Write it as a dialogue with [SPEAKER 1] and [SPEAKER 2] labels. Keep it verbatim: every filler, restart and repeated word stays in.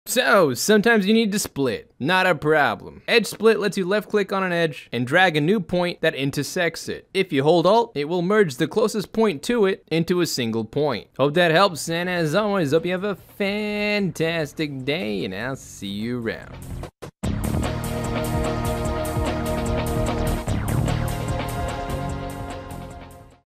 [SPEAKER 1] So, sometimes you need to split. Not a problem. Edge split lets you left click on an edge and drag a new point that intersects it. If you hold Alt, it will merge the closest point to it into a single point. Hope that helps, and as always, hope you have a fantastic day, and I'll see you around.